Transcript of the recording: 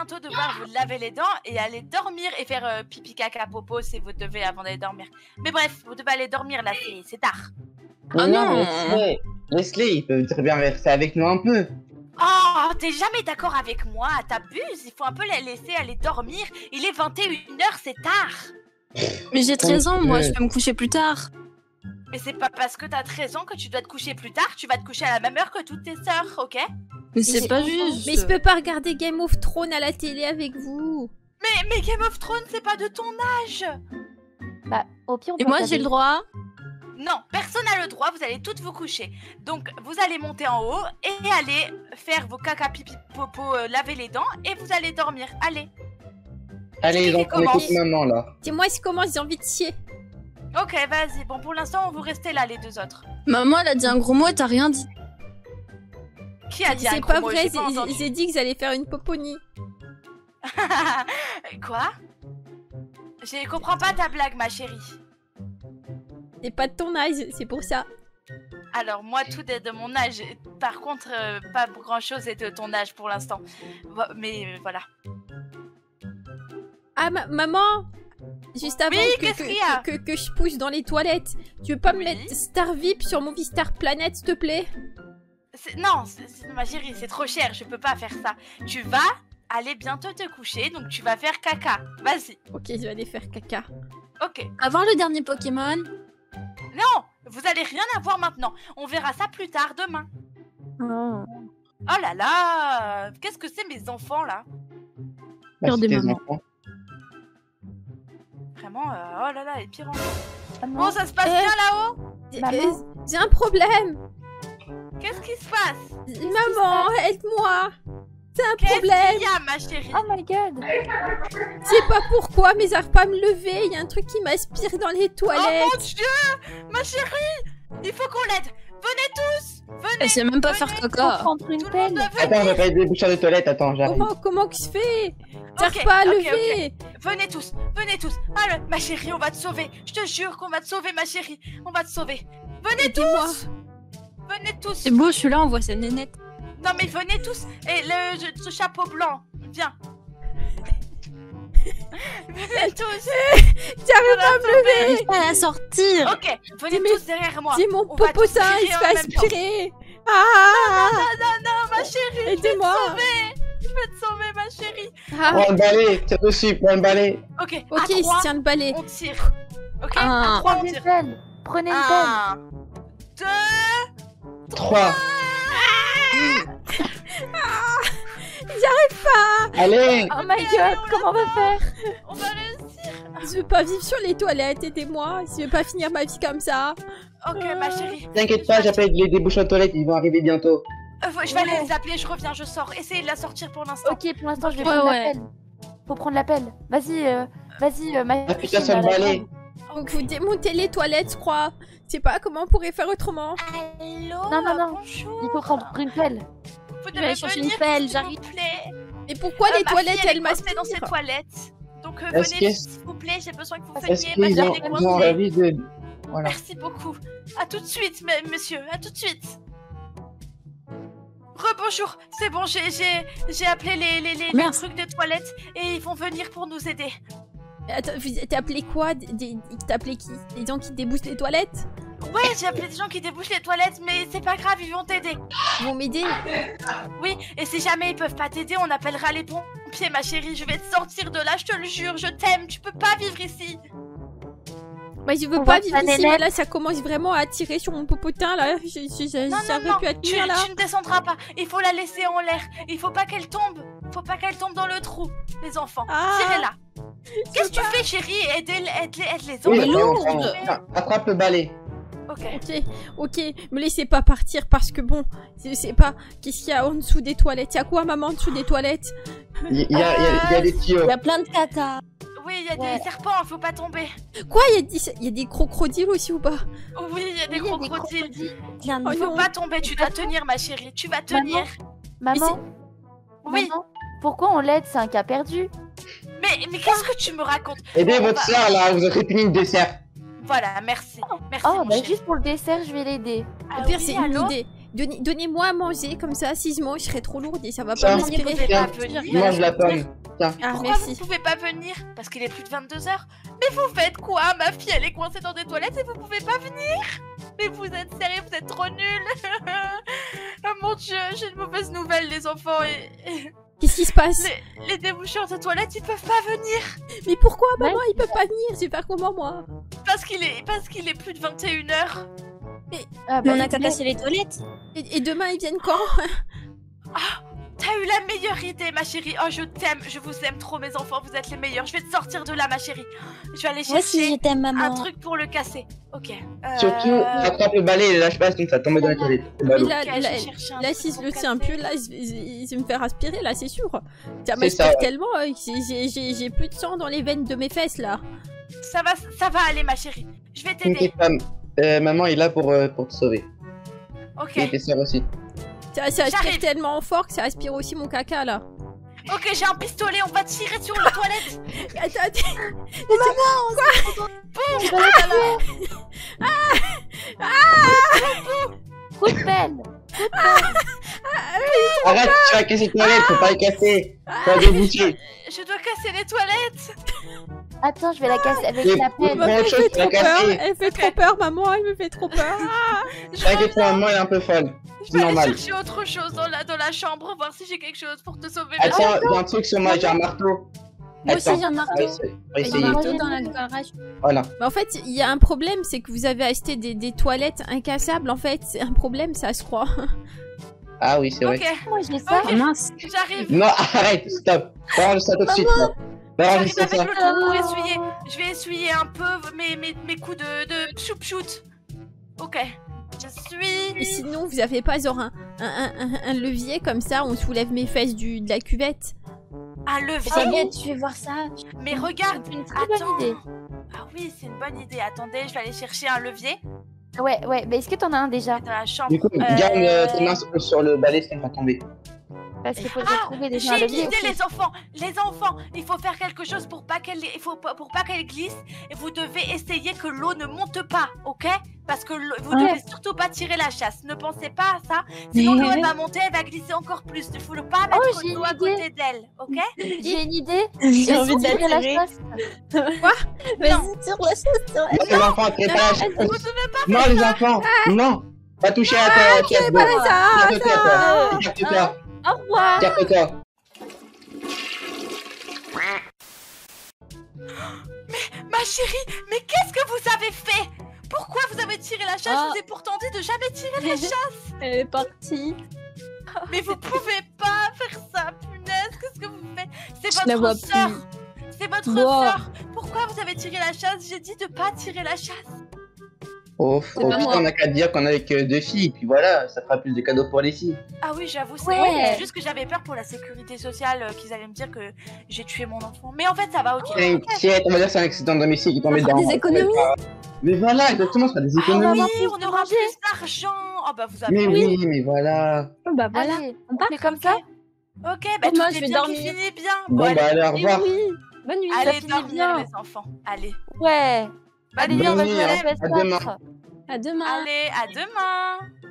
bientôt devoir vous laver les dents et aller dormir et faire pipi caca popo si vous devez avant d'aller dormir. Mais bref, vous devez aller dormir là, c'est tard. Oh non. Leslie, il peut très bien rester avec nous un peu. Oh, t'es jamais d'accord avec moi, t'abuses, il faut un peu les laisser aller dormir. Il est 21h, c'est tard. Mais j'ai 13 ans, moi, je peux me coucher plus tard. Mais c'est pas parce que t'as 13 ans que tu dois te coucher plus tard, tu vas te coucher à la même heure que toutes tes sœurs, ok? Mais c'est pas juste. Mais je peux pas regarder Game of Thrones à la télé avec vous. Mais Game of Thrones, c'est pas de ton âge. Bah, au pire, on Et peut moi, regarder. j'ai le droit. Non, personne n'a le droit, vous allez toutes vous coucher. Donc, vous allez monter en haut et aller faire vos caca pipi popo, laver les dents et vous allez dormir. Allez. Allez, les enfants, écoute maman là. Dis-moi, je commence, j'ai envie de chier. Ok, vas-y. Bon, pour l'instant, vous restez là, les deux autres. Maman, elle a dit un gros mot et t'as rien dit. Qui a dit un C'est gros pas mot? vrai, J'ai pas entendu. j'ai dit que j'allais faire une poponie. Quoi? Je comprends pas ta blague, ma chérie. C'est pas de ton âge, c'est pour ça. Alors, moi, tout est de mon âge. Par contre, pas grand-chose est de ton âge pour l'instant. Mais voilà. Ah, maman! Juste avant Oui, qu'est-ce qu'il y a? que je pousse dans les toilettes, tu veux pas me Oui. mettre Star VIP sur mon Star Planet, s'il te plaît? Non, ma chérie, c'est trop cher. Je peux pas faire ça. Tu vas aller bientôt te coucher, donc tu vas faire caca. Vas-y. Ok, je vais aller faire caca. Ok. Avant le dernier Pokémon. Non, vous allez rien avoir maintenant. On verra ça plus tard, demain. Oh. Oh là là, qu'est-ce que c'est mes enfants là? Peur des tes mamans. enfants. Vraiment, oh là là, les pires enfants. Ah non. Bon, ça se passe bien là-haut? Maman. J'ai un problème! Qu'est-ce qui se passe? Maman, aide-moi! C'est un Qu'est-ce problème! qu'il y a, ma chérie? Oh my god. Je sais pas pourquoi, mais j'arrive pas à me lever. Il y a un truc qui m'aspire dans les Oh toilettes. mon dieu! Ma chérie! Il faut qu'on l'aide! Venez tous! Venez! Elle sait même pas faire Faut caca. prendre une Tout le pelle. monde doit Attends, venir! on va pas être déboucheur de toilette, attends, j'arrive. Comment que je fais? J'arrive Ok, pas à ok, lever. Venez tous! Venez tous! Alors, ma chérie, on va te sauver! Je te jure qu'on va te sauver, ma chérie! On va te sauver! Venez Aidez-moi. tous! Venez tous! C'est beau, celui-là, on voit sa nénette. Non mais venez tous! Et ce chapeau blanc, viens! Venez tous! J'arrive pas à me lever. J'arrive pas à la sortir. Ok, venez Mais- tous derrière moi! Dis mon On va tous popotin, il crier se en fait même temps. aspirer. Ah! Non, ma chérie! Aidez-moi. Je vais te sauver, ma chérie! Ah, Prends le balai, c'est possible, prends le balai. Ok, ok, à il 3, se tient le balai. on tire! Ok, à 3, on Prenez une tire! pelle. Prenez une pelle. 1, 2, 3. J'arrive pas. Allez, Oh my god, comment on va faire? on va réussir! Je veux pas vivre sur les toilettes. Aidez-moi. Je veux pas finir ma vie comme ça. Ok, ma chérie. t'inquiète pas, j'appelle les déboucheurs de toilette, ils vont arriver bientôt. Je vais aller les appeler, je reviens, je sors. Essayez de la sortir pour l'instant. Ok, pour l'instant, je vais Ouais, prendre ouais. la pelle. Faut prendre la pelle. Vas-y, ma Appuie-toi fille, sur le là, la balai. pelle. Donc vous démontez les toilettes, je crois. Je sais pas comment on pourrait faire autrement. Allô? Non. Bonjour! Il faut prendre une pelle. Vous vais aller devez chercher venir, une pelle, s'il j'arrive. vous plaît. Et pourquoi les Ma toilettes, fille, elle elles est coincée dans ses m'aspirent? toilettes. Donc Est-ce venez, que- s'il vous plaît, j'ai besoin que vous Est-ce veniez. Ma qu'ils fille, ont, elle est ils ont coincée. envie de... Voilà. Merci beaucoup. À tout de suite, monsieur. À tout de suite. Rebonjour. C'est bon, j'ai appelé les Merde. trucs de toilettes et ils vont venir pour nous aider. Attends, t'as appelé quoi? T'as appelé qui? Les gens qui débouchent les toilettes? Ouais, j'ai appelé des gens qui débouchent les toilettes, mais c'est pas grave, ils vont t'aider. Ils vont m'aider? Oui, et si jamais ils peuvent pas t'aider, on appellera les pompiers, ma chérie. Je vais te sortir de là, je te le jure. Je t'aime. Tu peux pas vivre ici. Bah, je veux On pas voit vivre ta ici, nénette. mais là, ça commence vraiment à tirer sur mon popotin, là. J'arrive plus à tu, tenir, là. tu ne descendras pas. Il faut la laisser en l'air. Il faut pas qu'elle tombe. Faut pas qu'elle tombe dans le trou, les enfants. Ah. Tirez-la. Qu'est-ce que tu fais, chérie? Aide les Oui, enfants. attends, attends. Attrape le balai. Ok. Ok, me laissez pas partir parce que bon, je sais pas qu'est-ce qu'il y a en dessous des toilettes. Il y a quoi, maman, en dessous des toilettes? Il y a des tuyaux. Il y a plein de caca. Oui, il y a Ouais. des serpents, faut pas tomber. Quoi, il y a des crocodiles aussi ou pas? Oui, il y a des Oui, il y a des crocodiles. Plein de- Oh Faut non. pas tomber, tu dois tenir, ma chérie. Tu vas tenir. Maman, Oui. maman, pourquoi on l'aide? C'est un cas perdu. Mais qu'est-ce que tu me racontes? Aidez On votre va- soeur là, vous aurez fini le dessert. Voilà, merci. Merci, Oh, mon bah chéri. juste pour le dessert, je vais l'aider. Ah Au pire, oui, c'est une allô? idée. Donnez-moi à manger, comme ça, si je mange, je serai trop lourde et ça va pas Tiens. Vous m'inspirer. pouvez Tiens, pas venir. mange la pomme. Tiens. Ah, Pourquoi merci. vous pouvez pas venir? Parce qu'il est plus de 22 h. Mais vous faites quoi? Ma fille, elle est coincée dans des toilettes et vous pouvez pas venir? Mais vous êtes sérieux? Vous êtes trop nuls. Oh mon dieu, j'ai une mauvaise nouvelle, les enfants. Qu'est-ce qui se passe? Les déboucheurs de toilettes, ils peuvent pas venir. Mais pourquoi, maman, il peut pas venir? Je vais faire comment, moi? Parce qu'il est plus de 21 h. Ah, Mais bah, on a qu'à casser les toilettes. Et demain, ils viennent quand? T'as eu la meilleure idée, ma chérie. Oh, je t'aime, je vous aime trop, mes enfants. Vous êtes les meilleurs. Je vais te sortir de là, ma chérie. Je vais aller Moi aussi, chercher je t'aime, un maman. truc pour le casser. Ok. Surtout, attrape le balai et lâche pas, sinon ça tombe dans les toilettes. Le Mais ballon. là, Ok, je vais chercher un là, truc si je pour le tiens casser. plus, là, je vais me faire aspirer, là, c'est sûr. Ça C'est m'aspire ça, ouais. tellement que j'ai plus de sang dans les veines de mes fesses, là. Ça va aller, ma chérie. Je vais t'aider. T'inquiète pas, maman est là pour te sauver. Ok. Et tes sœurs aussi. Ça aspire J'arrive. tellement fort que ça aspire aussi mon caca, là. Ok, j'ai un pistolet. On va tirer sur les toilettes. Attends, Coup de pelle. Arrête, tu vas casser les toilettes, faut pas les casser. Faut les déboucher. Je dois casser les toilettes. Attends, je vais la casser avec Et la pour- pelle. pour autre chose, tu vas casser. Elle fait trop peur, maman, elle me fait trop peur. T'inquiète pas, maman est un peu folle. Je C'est vais aller normal. chercher autre chose dans la chambre, voir si j'ai quelque chose pour te sauver. ma Attends, il y a un truc sur moi, j'ai un marteau. Moi aussi, Attends, j'ai un marteau. on va essayer. On va J'ai un essayer. marteau dans le garage. Voilà. Mais en fait, il y a un problème, c'est que vous avez acheté des toilettes incassables, en fait. C'est un problème, ça, je crois. Ah oui, c'est vrai. Ok, Moi, j'ai ça. Ok. Oh, mince. j'arrive. Non, arrête, stop. Range ça tout de suite. là. Va ranger J'arrive ça. avec le truc pour essuyer. Je vais essuyer un peu mes coups de choup-chout. Ok. Je Et suis. sinon, vous avez pas genre un levier comme ça, on soulève mes fesses de la cuvette? Un levier. T'inquiète, je vais voir ça. Mais regarde. Une très bonne Attends. idée. Ah oui, c'est une bonne idée. Attendez, je vais aller chercher un levier Ouais, mais est-ce que t'en as un déjà? dans la chambre. Du coup, garde tes mains sur le balai, sinon ça va tomber. Parce qu'il faudrait trouver déjà un J'ai une levier. idée, les enfants. Les enfants, il faut faire quelque chose pour pas qu'elle glisse. Et vous devez essayer que l'eau ne monte pas, ok? Parce que vous Ouais. devez surtout pas tirer la chasse. Ne pensez pas à ça. Sinon, l'eau elle va monter, elle va glisser encore plus. Il faut pas mettre j'ai une l'eau à idée. côté d'elle, ok? J'ai une idée. J'ai envie de Tirer la tirer. chasse. Vas-y, tire la chasse. Non, les enfants, tirez pas la chasse. Vous devez pas. Non, les enfants, non. Pas toucher à ta chaise. Voilà ça, Tire-toi. Au revoir. Tire-toi. Ma chérie, mais qu'est-ce que vous avez fait? Pourquoi vous avez tiré la chasse? Ah. Je vous ai pourtant dit de jamais tirer la chasse. Elle est partie. Mais vous pouvez pas faire ça, punaise. Qu'est-ce que vous faites? C'est Je la vois votre sœur. plus. C'est votre Bon. sœur. Pourquoi vous avez tiré la chasse? J'ai dit de pas tirer la chasse. Oh, pas putain, moi. on a qu'à dire qu'on est avec 2 filles, puis voilà, ça fera plus de cadeaux pour les filles. Ah oui, j'avoue, c'est Ouais. vrai. C'est juste que j'avais peur pour la sécurité sociale qu'ils allaient me dire que j'ai tué mon enfant. Mais en fait, ça va, ok. T'inquiète, on va dire que c'est un accident de domicile qui est tombé On fera dans. des économies. Mais voilà, exactement, ça fera des Ah économies. oui, on aura plus d'argent. Oh bah vous avez. Mais oui, mais voilà. Bah voilà. Allez, On part. on fait comme ça. Ok, bah Oh, moi, tout je est vais bien dormir. qui finit bien. Bon, allez, bah allez, au Et revoir. oui. Bonne nuit. allez finit dormir bien. les enfants. Allez. Ouais. Allez, Allez, viens, on va bonne jouer à nuit, la à demain. PS4. À demain. allez, à demain.